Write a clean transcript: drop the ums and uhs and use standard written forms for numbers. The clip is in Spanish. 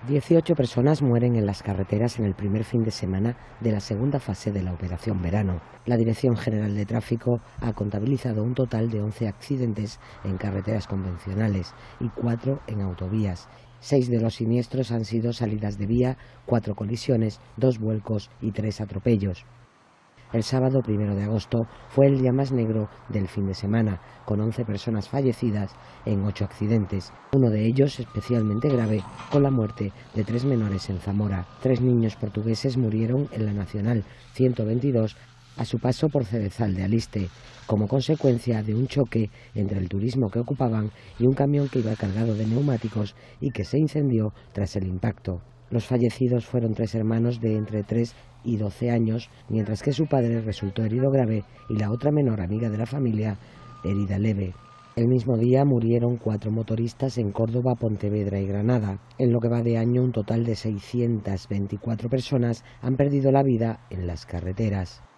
18 personas mueren en las carreteras en el primer fin de semana de la segunda fase de la Operación Verano. La Dirección General de Tráfico ha contabilizado un total de 11 accidentes en carreteras convencionales y 4 en autovías. 6 de los siniestros han sido salidas de vía, 4 colisiones, 2 vuelcos y 3 atropellos. El sábado 1 de agosto fue el día más negro del fin de semana, con 11 personas fallecidas en 8 accidentes, uno de ellos especialmente grave, con la muerte de 3 menores en Zamora. 3 niños portugueses murieron en la Nacional 122 a su paso por Cerezal de Aliste, como consecuencia de un choque entre el turismo que ocupaban y un camión que iba cargado de neumáticos y que se incendió tras el impacto. Los fallecidos fueron 3 hermanos de entre 3 y 12 años, mientras que su padre resultó herido grave y la otra menor amiga de la familia herida leve. El mismo día murieron 4 motoristas en Córdoba, Pontevedra y Granada. En lo que va de año, un total de 624 personas han perdido la vida en las carreteras.